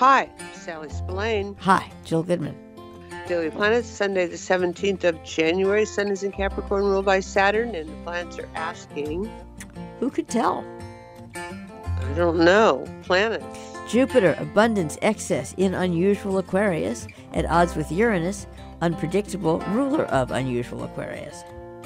Hi, Sally Spillane. Hi, Jill Goodman. Daily Planets, Sunday the 17th of January. Sun is in Capricorn, ruled by Saturn, and the planets are asking... Who could tell? I don't know. Planets. Jupiter, abundance, excess in unusual Aquarius, at odds with Uranus, unpredictable, ruler of unusual Aquarius.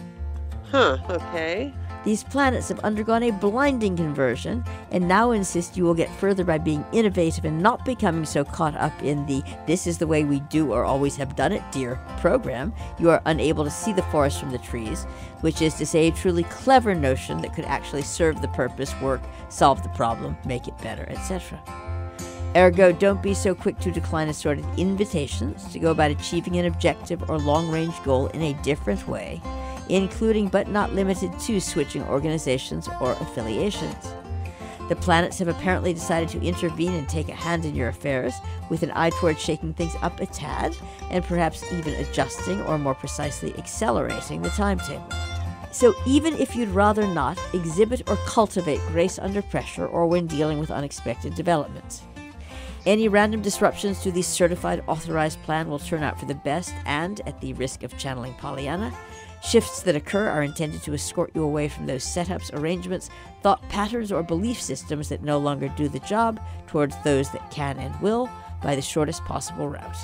Huh, okay. These planets have undergone a blinding conversion and now insist you will get further by being innovative and not becoming so caught up in the "this is the way we do or always have done it, dear" program. You are unable to see the forest from the trees, which is to say a truly clever notion that could actually serve the purpose, work, solve the problem, make it better, etc. Ergo, don't be so quick to decline assorted invitations to go about achieving an objective or long-range goal in a different way, including but not limited to switching organizations or affiliations. The planets have apparently decided to intervene and take a hand in your affairs with an eye toward shaking things up a tad and perhaps even adjusting or more precisely accelerating the timetable. So even if you'd rather not, exhibit or cultivate grace under pressure or when dealing with unexpected developments. Any random disruptions to the certified authorized plan will turn out for the best and, at the risk of channeling Pollyanna, shifts that occur are intended to escort you away from those setups, arrangements, thought patterns, or belief systems that no longer do the job towards those that can and will by the shortest possible route.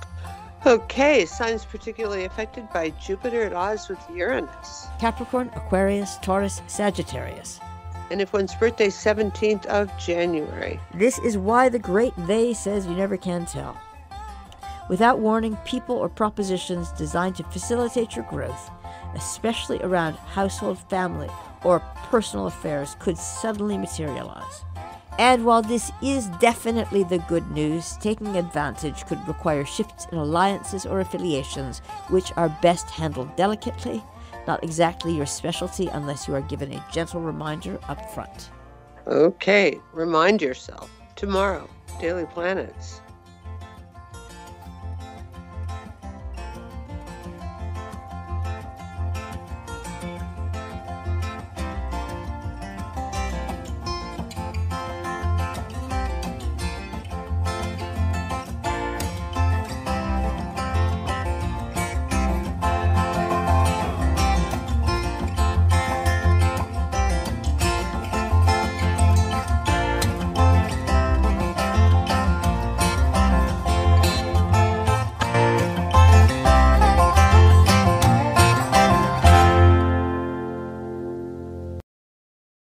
Okay, signs particularly affected by Jupiter at odds with Uranus. Capricorn, Aquarius, Taurus, Sagittarius. And if one's birthday, 17th of January. This is why the great they says you never can tell. Without warning, people or propositions designed to facilitate your growth, especially around household, family, or personal affairs, could suddenly materialize. And while this is definitely the good news, taking advantage could require shifts in alliances or affiliations, which are best handled delicately, not exactly your specialty unless you are given a gentle reminder up front. Okay, remind yourself. Tomorrow, Daily Planets.